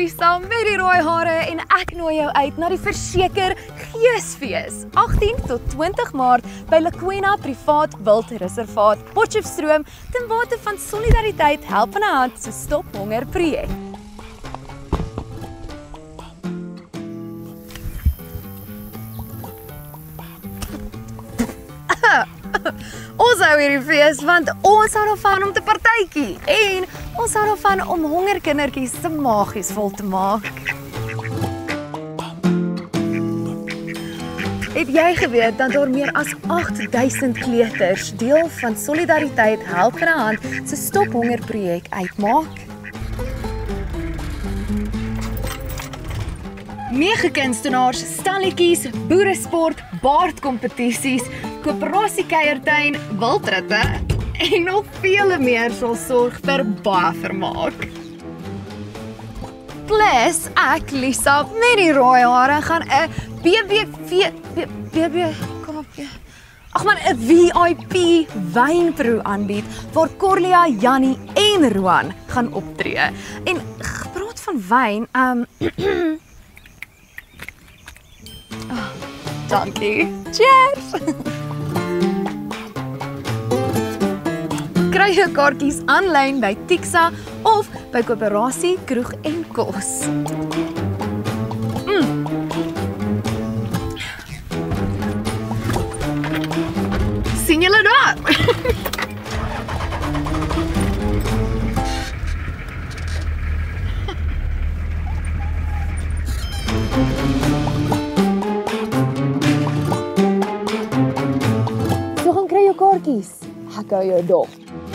Lisa met die rooi hare en ek nooi jou uit na die verseker GeesFees 18 tot 20 Maart by Lekwena privaat wildreservaat Potchefstroom ten bate van solidariteit helpende hand se stop honger projek. Ons hou hierdie fees want ons hou daarvan om te partytjie en ons hou daarvan om hongerkindertjies se maagies vol te maak. Het jy geweet dat daar meer as 8000 kleuters deel van Solidariteit Helpende Hand se Stop Honger projek uitmaak? 9 kunstenaars, stalletjies, boeresport, baardkompetisies, koöperasie kuiertuin, wildritte en nog vele meer sal sorg vir baie vermaak. Plus, ek Lisa met die rooi hare gaan 'n VIP wynproe aanbied waar Corlia, Jannie en Roan gaan optree. En gepraat van wyn, dankie. Cheers! Kry jou kaartjies aanlyn by Tixa of by Koöperasie Kroeg en Kos. Sien julle daar? So gaan kry jou kaartjies. Ek hou jou dop.